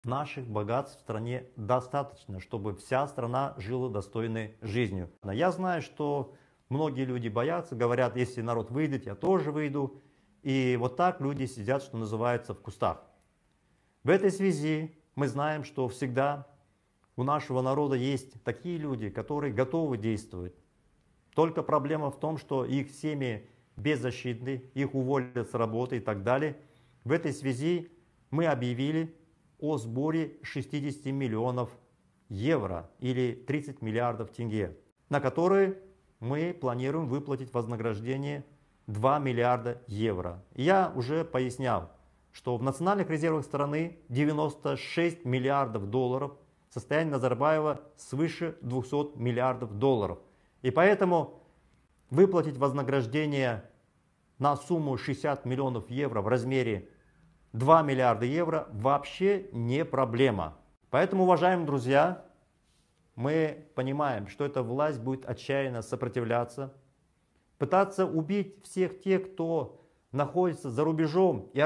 Наших богатств в стране достаточно, чтобы вся страна жила достойной жизнью. Я знаю, что многие люди боятся, говорят, если народ выйдет, я тоже выйду. И вот так люди сидят, что называется, в кустах. В этой связи мы знаем, что всегда у нашего народа есть такие люди, которые готовы действовать. Только проблема в том, что их семьи беззащитны, их уволят с работы и так далее. В этой связи мы объявили о сборе 60 миллионов евро или 30 миллиардов тенге, на которые мы планируем выплатить вознаграждение 2 миллиарда евро. Я уже пояснял, что в национальных резервах страны 96 миллиардов долларов, состояние Назарбаева свыше 200 миллиардов долларов. И поэтому выплатить вознаграждение на сумму 60 миллионов евро в размере 2 миллиарда евро вообще не проблема. Поэтому, уважаемые друзья, мы понимаем, что эта власть будет отчаянно сопротивляться, пытаться убить всех тех, кто находится за рубежом и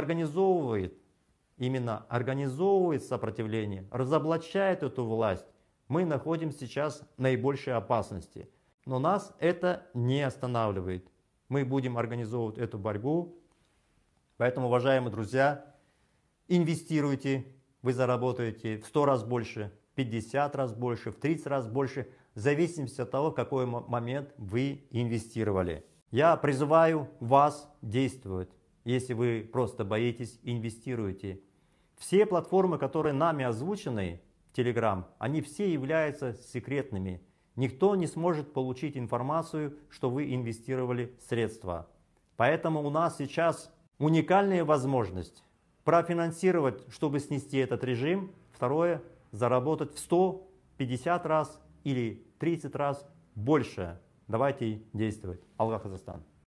именно организовывает сопротивление, разоблачает эту власть. Мы находимся сейчас в наибольшей опасности. Но нас это не останавливает. Мы будем организовывать эту борьбу. Поэтому, уважаемые друзья, инвестируйте, вы заработаете в 100 раз больше, 50 раз больше, в 30 раз больше, в зависимости от того, в какой момент вы инвестировали. Я призываю вас действовать. Если вы просто боитесь, инвестируйте. Все платформы, которые нами озвучены в Telegram, они все являются секретными. Никто не сможет получить информацию, что вы инвестировали средства. Поэтому у нас сейчас уникальная возможность профинансировать, чтобы снести этот режим. Второе, заработать в 150 раз или 30 раз больше. Давайте действовать. Алга Казахстан.